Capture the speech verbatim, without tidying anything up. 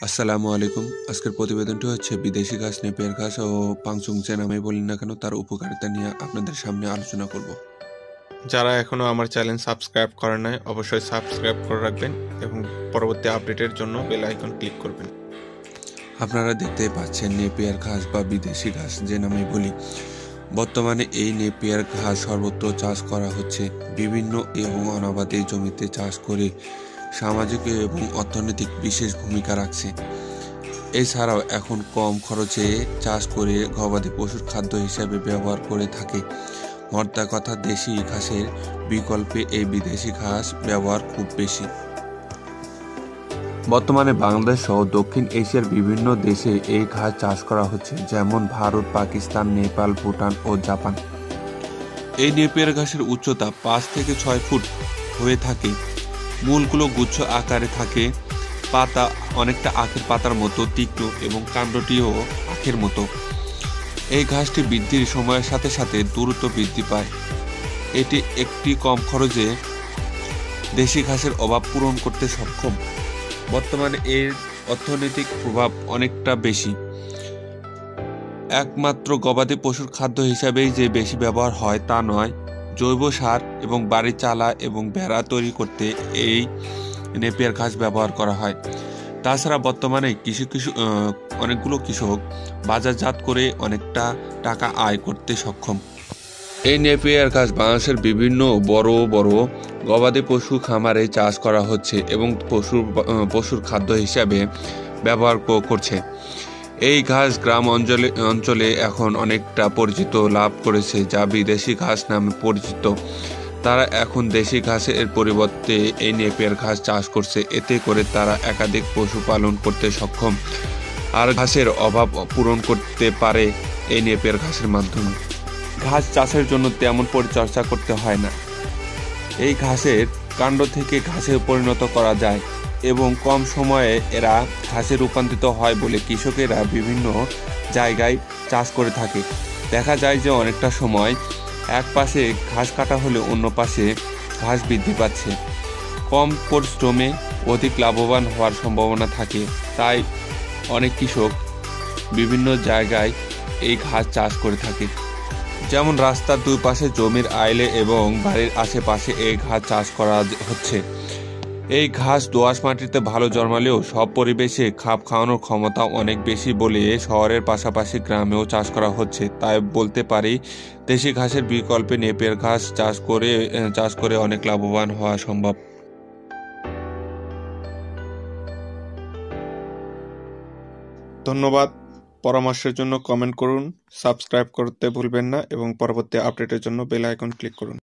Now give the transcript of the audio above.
আসসালামু আলাইকুম। আজকের প্রতিবেদনটি হচ্ছে বিদেশি ঘাস, নেপিয়ার ঘাস ও পাংচুং যে নামেই বলি না কেন তার উপকারিতা নিয়ে আপনাদের সামনে আলোচনা করব। যারা এখনো আমার চ্যানেল সাবস্ক্রাইব করেন নাই অবশ্যই সাবস্ক্রাইব করে রাখবেন এবং পরবর্তী আপডেটের জন্য বেল আইকন ক্লিক করবেন। আপনারা দেখতেই পাচ্ছেন নেপিয়ার ঘাস বা বিদেশি ঘাস যে নামেই বলি। বর্তমানে এই নেপিয়ার ঘাস সর্বত্র চাষ করা হচ্ছে। বিভিন্ন এবং অনাবাদী জমিতে চাষ করে সামাজিক এবং অর্থনৈতিক বিশেষ ভূমিকা রাখছে। এছাড়াও এখন কম খরচে চাষ করে গবাদি পশুর খাদ্য হিসেবে ব্যবহার করে থাকে। মোদ্দা কথা, দেশি ঘাসের বিকল্পে এই বিদেশি ঘাস ব্যবহার খুব বেশি। বর্তমানে বাংলাদেশ সহ দক্ষিণ এশিয়ার বিভিন্ন দেশে এই ঘাস চাষ করা হচ্ছে, যেমন ভারত, পাকিস্তান, নেপাল, ভুটান ও জাপান। এই নেপিয়ার ঘাসের উচ্চতা পাঁচ থেকে ছয় ফুট হয়ে থাকে। মূলগুলো গুচ্ছ আকারে থাকে। পাতা অনেকটা আখের পাতার মতো তীক্ষ্ণ এবং কাণ্ডটিও আখের মতো। এই ঘাসটি বৃদ্ধির সময়ের সাথে সাথে দ্রুত বৃদ্ধি পায়। এটি একটি কম খরচে দেশি ঘাসের অভাব পূরণ করতে সক্ষম। বর্তমানে এর অর্থনৈতিক প্রভাব অনেকটা বেশি। একমাত্র গবাদি পশুর খাদ্য হিসাবেই যে বেশি ব্যবহার হয় তা নয়, জৈব সার এবং বাড়ির চালা এবং বেড়া তৈরি করতে এই নেপিয়ার ঘাস ব্যবহার করা হয়। তাছাড়া বর্তমানে কৃষি কৃষি অনেকগুলো কৃষক বাজারজাত করে অনেকটা টাকা আয় করতে সক্ষম। এই নেপিয়ার ঘাস বাংলাদেশের বিভিন্ন বড় বড় গবাদি পশু খামারে চাষ করা হচ্ছে এবং পশুর পশুর খাদ্য হিসাবে ব্যবহার করছে। এই ঘাস গ্রাম অঞ্চলে অঞ্চলে এখন অনেকটা পরিচিত লাভ করেছে, যা বিদেশি ঘাস নামে পরিচিত। তারা এখন দেশি ঘাসের পরিবর্তে এই নেপিয়ার ঘাস চাষ করছে। এতে করে তারা একাধিক পশু পালন করতে সক্ষম আর ঘাসের অভাব পূরণ করতে পারে এই নেপিয়ার ঘাসের মাধ্যমে। ঘাস চাষের জন্য তেমন পরিচর্যা করতে হয় না। এই ঘাসের কাণ্ড থেকে ঘাসে পরিণত করা যায় এবং কম সময়ে এরা ঘাসে রূপান্তরিত হয় বলে কৃষকেরা বিভিন্ন জায়গায় চাষ করে থাকে। দেখা যায় যে অনেকটা সময় এক পাশে ঘাস কাটা হলে অন্য পাশে ঘাস বৃদ্ধি পাচ্ছে। কম পরিশ্রমে অধিক লাভবান হওয়ার সম্ভাবনা থাকে, তাই অনেক কৃষক বিভিন্ন জায়গায় এই ঘাস চাষ করে থাকে। যেমন রাস্তার দুই পাশে জমির আইলে এবং বাড়ির আশেপাশে এই ঘাস চাষ করা হচ্ছে। এই ঘাস দোআঁশ মাটিতে ভালো জন্মালেও সব পরিবেশে খাপ খাওয়ানোর ক্ষমতা অনেক বেশি বলে শহরের পাশাপাশি গ্রামেও চাষ করা হচ্ছে। তাই বলতে পারি, দেশি ঘাসের বিকল্পে নেপিয়ার ঘাস চাষ করে চাষ করে অনেক লাভবান হওয়া সম্ভব। ধন্যবাদ। পরামর্শের জন্য কমেন্ট করুন, সাবস্ক্রাইব করতে ভুলবেন না এবং পরবর্তী আপডেটের জন্য বেল আইকন ক্লিক করুন।